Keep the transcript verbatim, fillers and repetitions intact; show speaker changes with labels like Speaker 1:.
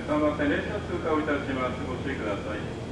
Speaker 1: さんばん線列車通過をいたします。ご注意ください。